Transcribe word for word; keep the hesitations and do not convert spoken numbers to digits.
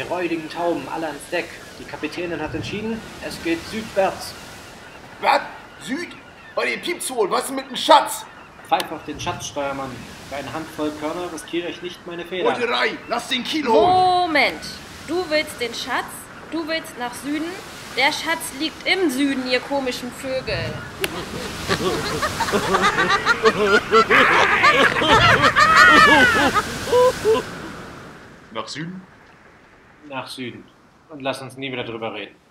Ihr räudigen Tauben, alle ans Deck. Die Kapitänin hat entschieden, es geht südwärts. Was? Süd? Bei dir piept's wohl, was ist mit dem Schatz? Pfeif auf den Schatz, Steuermann. Für eine Handvoll Körner riskiere ich nicht meine Feder. Beuterei, lass den Kilo holen. Moment. Du willst den Schatz? Du willst nach Süden? Der Schatz liegt im Süden, ihr komischen Vögel. Nach Süden? Nach Süden. Und lass uns nie wieder drüber reden.